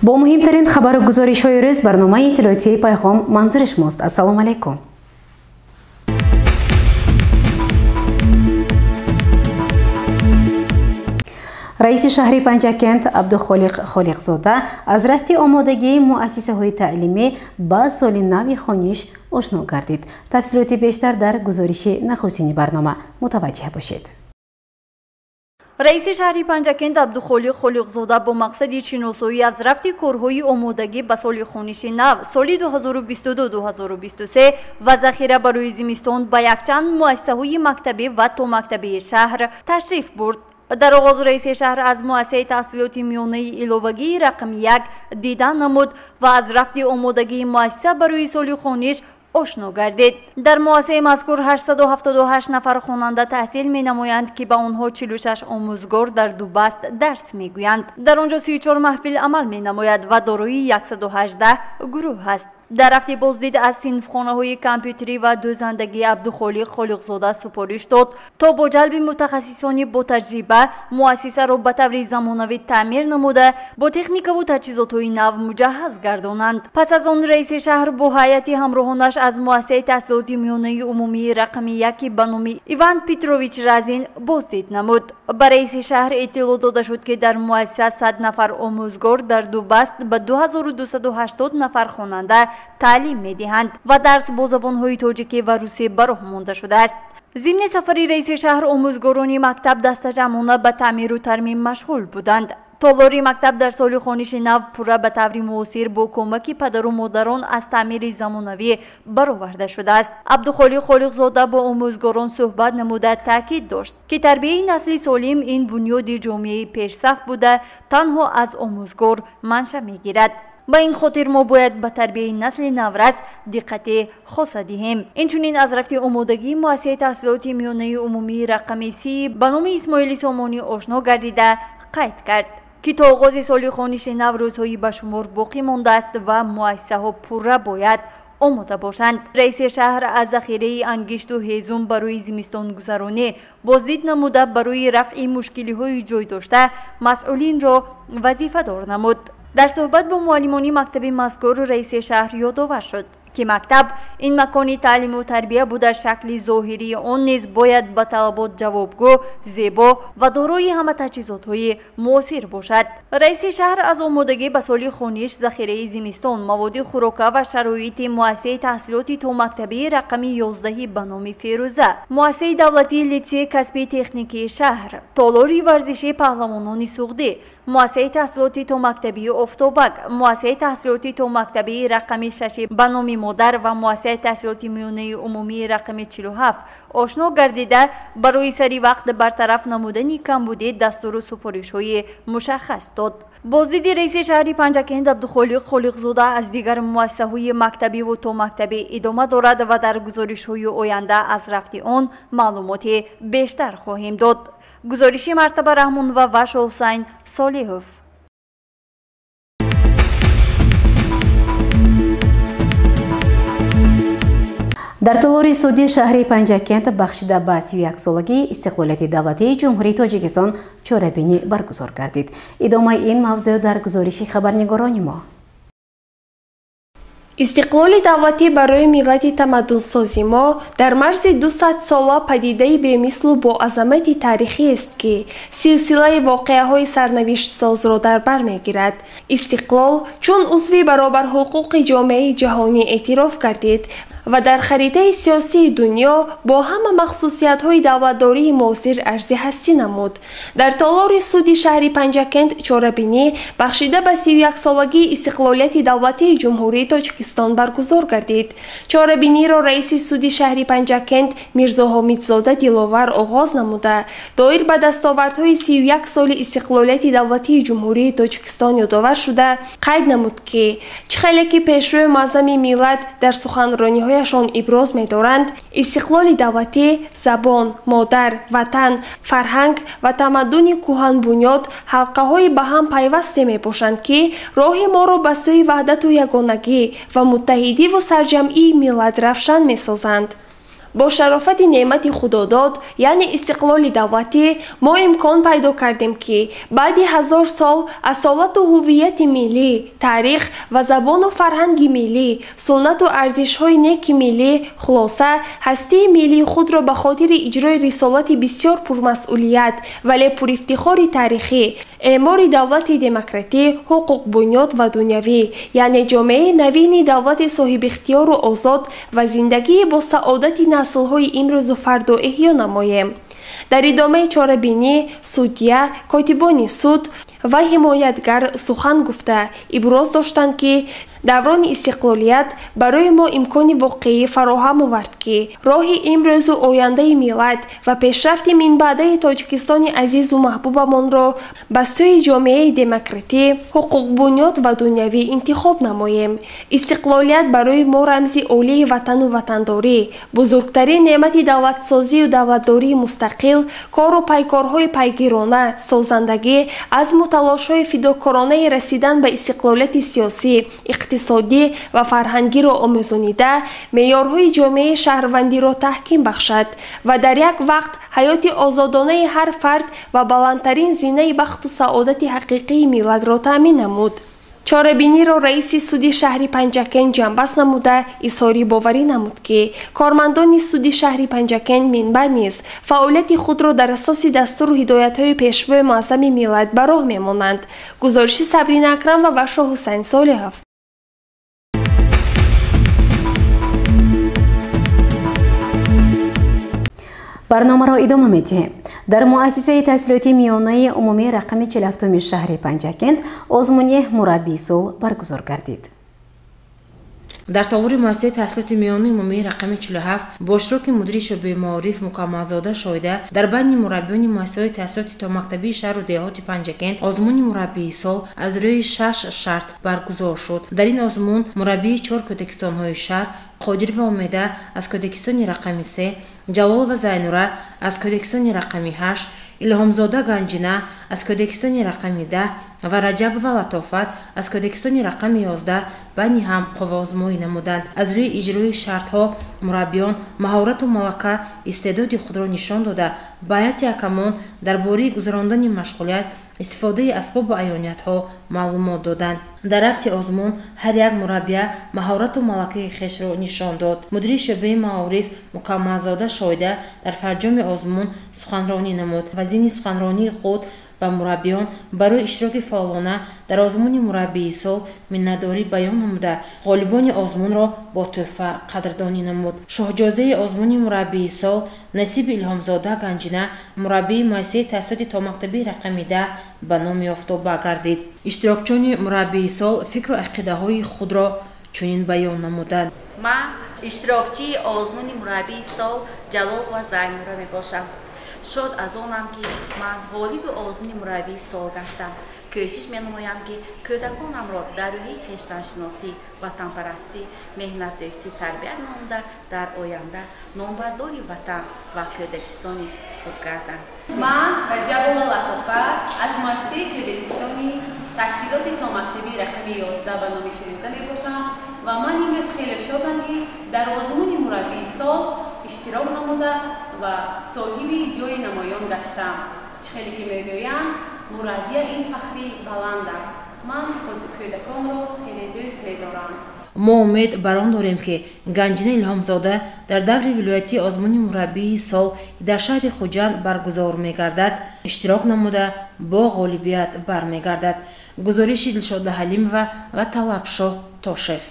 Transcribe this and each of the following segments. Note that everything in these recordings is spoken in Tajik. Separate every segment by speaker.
Speaker 1: با مهمترین خبر و گزارش‌های روز برنامه اطلاعاتی پیغام منظور شماست. السلام علیکم. رئیس شهر پنجکند عبدالخالق خالقزاده از رفت آمادگی مؤسسه‌های تعلیمی با سال نو خوانیش آشنا گردید. تفصیلات بیشتر در گزارش نخستین برنامه متوجه باشید.
Speaker 2: رئیس شهر پنجکند عبدالخالق خالقزاده با مقصد شناسایی از رفت کارهای آمادگی به سال خوانش نو سال 2022-2023 و ذخیره برای زمستان به یکچند مؤسسه‌های مکتبی و تا مکتبی شهر تشریف برد. در آغاز رئیس شهر از مؤسسه تحصیلات میانه الوگی رقم 1 دیدن نمود و از رفت آمادگی مؤسسه برای سال خوانش آشنا گردید. در مؤسسه مذکور 878 نفر خواننده تحصیل می نمایند که به آنها 46 آموزگار در دو بست درس می گویند. در آنجا 34 محفل عمل می نماید و دارای 118 گروه است. در رفت بازدید از صنفخانه‌های کامپیوتری و دوزندگی عبدالخالق خالقزاده سپارش داد تا با جلب متخصصان با تجربه مؤسسه را به طور زمانوی تعمیر نموده با تکنیک و تجهیزات‌های نو مجهز گردانند. پس از آن رئیس شهر با هیئت همراهانش از مؤسسه تحصیلات میانه عمومی رقم 1 به نام ایوان پیتروویچ رزین بازدید نمود. به رئیس شهر اطلاع داده شد که در مؤسسه 100 نفر آموزگار در دو بست به 2280 نفر خواننده تعلیم می‌دهند و درس با زبان‌های تاجیکی و روسی به راه مانده شده است. ضمن سفر رئیس شهر آموزگاران مکتب دست جمعانه به تعمیر و ترمیم مشغول بودند. تالاری مکتب در سال خوانش نو پورا به طور موثر با کمک پدر و مادران از تعمیر زمانوی برآورده شده است. عبدالخالق خالقزاده با آموزگاران صحبت نموده تاکید داشت که تربیت نسل سالم این بنیاد جامعه پیشرفت بوده تنها از آموزگار منشأ می‌گیرد. با این خاطر ما باید به تربیت نسل نورس دقت خاص دهیم. اینچنین از رفت آمادگی مؤسسه تحصیلات میانه عمومی رقم 30 به نام اسماعیل سامانی آشنا گردیده قید کرد که تا آغاز سال خوانش نو روزهایی به شمار باقی مانده است و مؤسسه ها پوره باید آماده باشند. رئیس شهر از ذخیره انگشت و هیزم برای زمستان گذرانی بازدید نموده برای رفع مشکلی های جای داشته مسئولین را وظیفه دار نمود. در صحبت با معلمان مکتب مذکور رئیس شهر یادآور شد که مکتب این مکان تعلیم و تربیه بوده شکل ظاهری آن نیز باید به طلبات جوابگو، زیبا و دارای همه تجهیزات‌های معاصر باشد. رئیس شهر از آمادگی به سال خوانش ذخیره زمستان، مواد خوراکه و شرایط مؤسسه تحصیلات تا مکتبی رقم 11 به نام فیروزه، مؤسسه دولتی لیسه کسبی تکنیکی شهر، تالاری ورزشی پهلوانان سوغدی، مؤسسه تحصیلات تا مکتبی افتابک، مؤسسه تحصیلات تا مکتبی رقم 6 به نام مادر و مؤسسه تحصیلات میانه عمومی رقم 47 آشنا گردیده برای سری وقت برطرف نمودن کمبودی دستور و سفارش‌های مشخص داد. بازدید رئیس شهر پنجکند عبدالخالق خالقزاده از دیگر مؤسسه‌های مکتبی و تا مکتبی ادامه دارد و در گزارش‌های آینده از رفت آن معلومات بیشتر خواهیم داد. گزارش مرتبه رحمان و وش حسین صالحوف.
Speaker 1: در تالار سودی شهر پنجکند بخشیده به 31 سالگی استقلالیت دولتی جمهوری تاجیکستان چاره‌بینی برگزار گردید. ادامه این موضوع در گزارش خبرنگاران ما.
Speaker 3: استقلال دولتی برای ملت تمدن‌سازی ما در مرز 200 ساله پدیده بی‌مثل و با عظمت تاریخی است که سلسله واقعه‌های سرنوشت ساز را در بر می‌گیرد. استقلال چون عضو برابر حقوق جامعه جهانی اعتراف گردید و در خریطه سیاسی دنیا با همه مخصوصیت‌های دولتداری معاصر عرض هستی نمود. در تالار سودی شهر پنجکند چاره‌بینی بخشیده به 31 سالگی استقلالیت دولتی جمهوری تاجیکستان برگزار گردید. چاره‌بینی را رئیس سودی شهر پنجکند میرزا حامدزاده دلاور آغاز نموده دایر به دستاوردهای 31 سال استقلالیت دولتی جمهوری تاجیکستان یادآور شده قید نمود که چه خیلی که پیشرو معظم ملت در سخنرانی‌های شان ابراز می‌دارند استقلال دولتی زبان، مادر، وطن، فرهنگ و تمدن کهن بنیاد حلقه‌های به هم پیوسته می‌باشند که راه ما را به سوی وحدت و یگانگی و متحدی و سرجمعی ملت روشن می‌سازند. бо шарофати неъмати худодод яъне истиқлоли давлатӣ мо имкон пайдо кардем ки баъди 1000 сол асолату ҳуввияти миллӣ, таърих ва забону фарҳанги миллӣ, суннату арзишҳои неки миллӣ, хулоса ҳастии миллии худро ба хотири иҷрои рисолати бисёр пурмасъулият вале пурифтихори таърихӣ, эъмори давлати демократӣ, ҳуқуқбунёд ва дунявӣ, яъне ҷомеаи навини давлати соҳибихтиёру озод ва зиндагии босаодати наслҳои имрӯзу фарду эҳё намоем. дар идомаи чорабинӣ судя, котибони суд ва ҳимоятгар сухан гуфта иброз доштанд ки даврони истиқлолият барои мо имкони воқеӣ фароҳам овард ки роҳи имрӯзу ояндаи миллат ва пешрафти минбаъдаи тоҷикистони азизу маҳбубамонро ба сӯи ҷомеаи демократӣ, ҳуқуқбунёд ва дунявӣ интихоб намоем. Истиқлолият барои мо рамзи олии ватану ватандорӣ, бузургтарин неъмати давлатсозию давлатдории мустақил, кору пайкорҳои пайгирона, созандагӣ, азму талошҳои фидокоронаи расидан ба истиқлолияти сиёсӣ, иқтисодӣ ва фарҳангиро омӯзонида, меъёрҳои ҷомеаи шаҳрвандиро таҳким бахшад ва дар як вақт ҳаёти озодонаи ҳар фард ва баландтарин зинаи бахту саодати ҳақиқии миллатро таъмин намуд. чорабиниро раиси суди шаҳри Панҷакен ҷанбаст намуда изҳори боварӣ намуд ки кормандони суди шаҳри Панҷакен минбаъд низ фаъолияти худро дар асоси дастуру ҳидоятҳои пешвои муассами миллат ба роҳ мемонанд. гузориши Сабрина Акрам ва Башо Ҳусайн Солиҳов.
Speaker 1: барномаро идома медиҳем. дар муассисаи таҳсилоти миёнаи умумии рақами 47 шаҳри Панҷакент озмуни мураббии сол баргузор гардид.
Speaker 4: дар толори муассисаи таҳсилоти миёнаи умумии рақами 47 бо иштироки мудири шӯъбаи маориф Мукаммалзода Шоҳида дар байни мураббиёни муассисаҳои таҳсилоти томактабии шаҳру деҳоти Панҷакент озмуни мураббии сол аз рӯи 6 шарт баргузор шуд. дар ин озмун мураббии 4 кӯдакистонҳои шаҳр Қодирова Умеда аз кӯдакистони рақами 3, Ҷалолова Зайнура аз кӯдакистони рақами 8, Илҳомзода Ганҷина аз кӯдакистони рақами 10 ва Раҷабова Латофат аз кӯдакистони рақами 11 байни ҳам қувваозмоӣ намуданд. аз рӯи иҷрои шартҳо мураббиён маҳорату малака истеъдоди худро нишон дода ба ҳайати ҳакамон дар бораи гузарондани машғулият истифодаи асбобу аёниятҳо маълумот доданд. дар рафти озмун ҳар як мураббия маҳорату малакаи хешро нишон дод. мудири шӯъбаи маориф Мукаммалзода Шоҳида дар фарҷоми озмун суханронӣ намуд ва зимни суханронии худ ба мураббиён барои иштироки фаъолона дар озмуни мураббии сол миннатдорӣ баён намуда ғолибони озмунро бо тӯҳфа қадрдонӣ намуд. шоҳҷозаи озмуни мураббии сол Насиби Илҳомзода Ганҷина мураббии муассисаи таҳсилоти томактабии рақами 10 ба номи офтоба гардид. иштирокчони мураббии сол фикру ақидаҳои худро чунин баён намуданд.
Speaker 5: ман иштирокчии озмуни мураббии сол Ҷалолова Зайнура мебошам. шод аз онам ки ман ғолиби озмуни мураббии сол гаштам. кӯшиш менамоям ки кӯдаконамро дар роҳи хештаншиносӣ, ватанпарастӣ, меҳнатдӯстӣ тарбият намуда дар оянда номбардори ватан ва кӯдакистони худ гарданд.
Speaker 6: ман Раҷабова Латофат аз муассисаи кӯдакистони таҳсилоти томактабии рақами 11 ба номи Фирӯза мебошам ва ман имрӯз хеле шодам ки дар озмуни мураббии сол иштирок намуда ва соҳиби ҷои намоён гаштам. чӣ хеле ки мегӯянд мураббия ин фахри баланд аст. ман кӯдаконро хеле дӯст медорам.
Speaker 4: мо умед бар он дорем ки Ганҷина Илҳомзода дар даври вилоятии озмуни мураббии сол дар шаҳри Хуҷанд баргузор мегардад иштирок намуда бо ғолибият бармегардад. гузориши Дилшода Ҳалимова ва Талабшоҳ Тошев.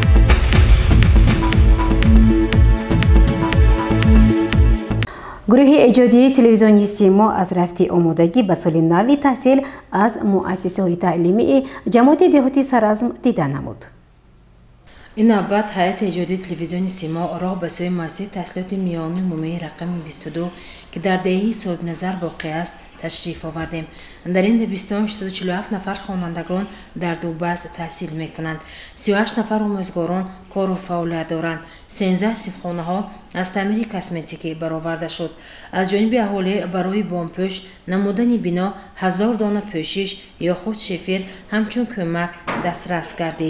Speaker 1: гурӯҳи эҷодии телевизиони Симо аз рафти омодагӣ ба соли нави таҳсил аз муассисаҳои таълимии ҷамоати деҳоти Саразм дида намуд.
Speaker 4: ин навбат ҳайати эҷодии телевизиони Симо роҳ ба сӯи муассисаи таҳсилоти миёнаи умумии рақами 22 ки дар деҳаи Соҳибназар воқеъ аст ташриф овардем. дар ин дабистон 647 нафар хонандагон дар ду баъз таҳсил мекунанд. 38 нафар омӯзгорон кору фаъолият доранд. 13 сифхонаҳо аз таъмири косметикӣ бароварда шуд. аз ҷониби аҳолӣ барои бомпӯш намудани бино 1000 дона пӯшиш ё худ шифир ҳамчун кӯмак дастрас гардид.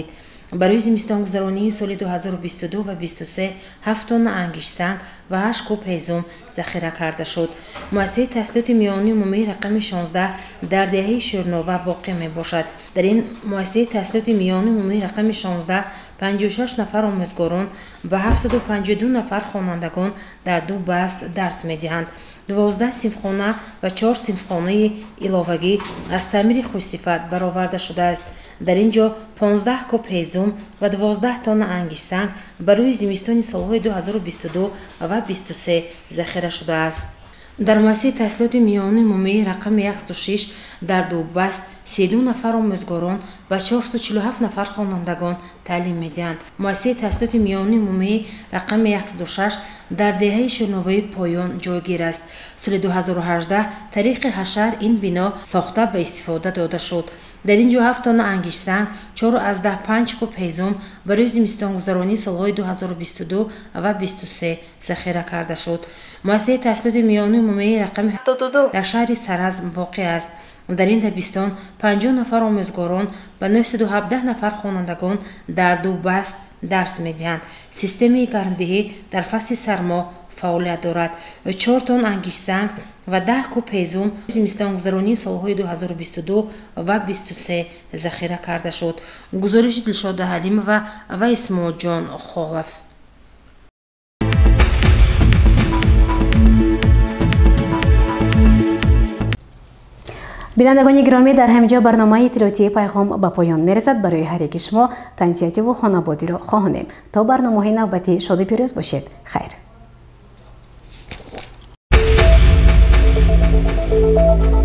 Speaker 4: барои зимистонгузаронии соли 2022 ва 23 7 тонна ангишсанг ва 8 куб ҳезум захира карда шуд. муассисаи таҳсилоти миёнии умумии рақами 16 дар деҳаи шӯрнова воқеъ мебошад. дар ин муассисаи таҳсилоти миёнии умумии рақами 16 56 нафар омӯзгорон ва 752 нафар хонандагон дар ду баст дарс медиҳанд. 12 синфхона ва 4 синфхонаи иловагӣ аз таъмири хушсифат бароварда шудааст. дар ин ҷо 15 куб ҳезум ва 12 тонна ангишсанг барои зимистони солҳои 2022 ва 23 захира шудааст. дар муассисаи таҳсилоти миёнии умумии рақами 106 дар ду баст 32 нафар омӯзгорон ва 447 нафар хонандагон таълим медиҳанд. муассисаи таҳсилоти миёнии умумии рақами 106 дар деҳаи шӯрноваи поён ҷойгир аст. соли 2018 тариқи ҳашар ин бино сохта ба истифода дода шуд. дар ин ҷо 7 тонна ангишсанг 4,5 куб ҳезум барои зимистонгузаронии солҳои 2022 ва 23 захира карда шуд. муассисаи таҳсилоти миёнии умумии рақами 72 дар шаҳри Саразм воқеъ аст. дар ин дабистон 50 нафар омӯзгорон ва 917 нафар хонандагон дар ду баст дарс медиҳанд. системаи гармдиҳӣ дар фасли сармо фаъолият дорад. 4 тонн ангишсанг ва 10 куб ҳезум зимистонгузаронии солҳои 2022 ва 23 захира карда шуд. гузориши Дилшода Ҳалимова ва Исмоилҷон Холов.
Speaker 1: бинандагони гиромӣ, дар ҳаминҷо барномаи иттилоотии пайғом ба поён мерасад. барои ҳар яки шумо танзиятиву хонободиро хоҳонем. то барномаҳои навбатӣ шоду пирӯз бошед. хайр.